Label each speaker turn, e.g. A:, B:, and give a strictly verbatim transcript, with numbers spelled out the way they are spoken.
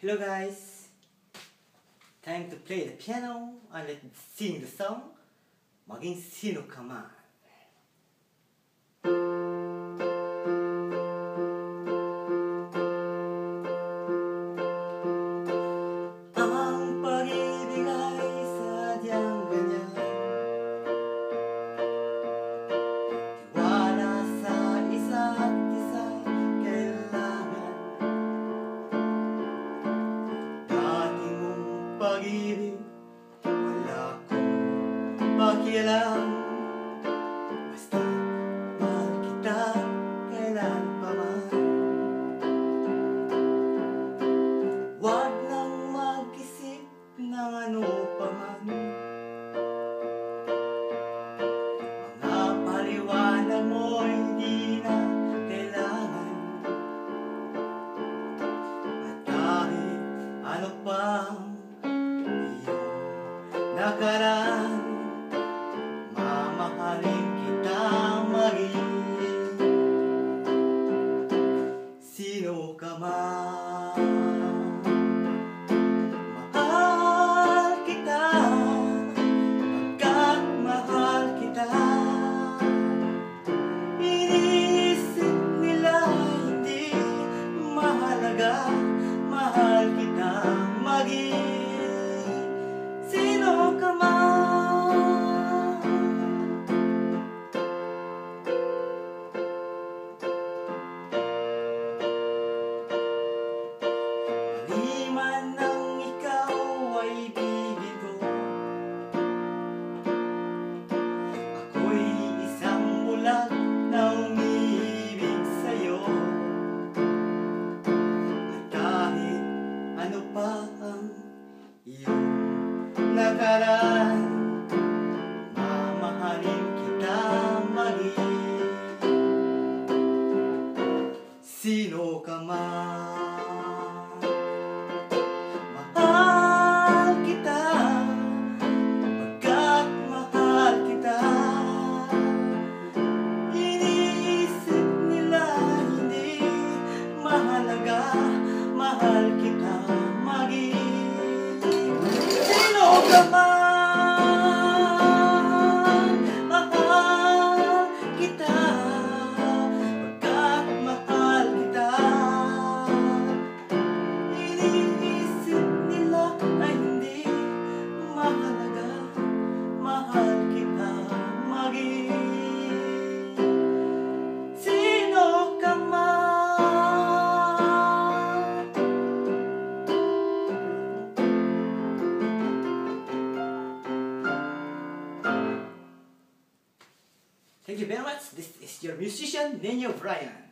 A: Hello guys, time to play the piano and let's sing the song Maging Sino Ka Man. Ang pag-ibig ay sadyang ganyan, tiwala sa isa't isa'y kailangan. Dati mong pag-ibig, wala kong pakialam. Basta mahal kita kailan pa man. Wag nang mag-isip ng ano pa man. Mga paliwanag mo'y di na kailangan. At kahit ano pang iyong nakaraan, mamahalin kita maging sino ka man. Mahal kita pagkat mahal kita. Iniisip nila hindi mahalaga. Mahal kita maging sino ka man. Maliman nang ikaw ay bibigo, ako'y isang bulag na umiibig sa'yo. At kahit ano pa ang iyong nakaraan, mamahalin kita maging sino ka man. Mahal kita pagkat mahal kita. Iniisip nila hindi mahalaga. Mahal kita maging sino ka man. Mahal kita pagkat mahal kita. Iniisip nila ay hindi mahalaga. Mahal kita maging sino ka man. Thank you very much. This is your musician, Niño Bryan.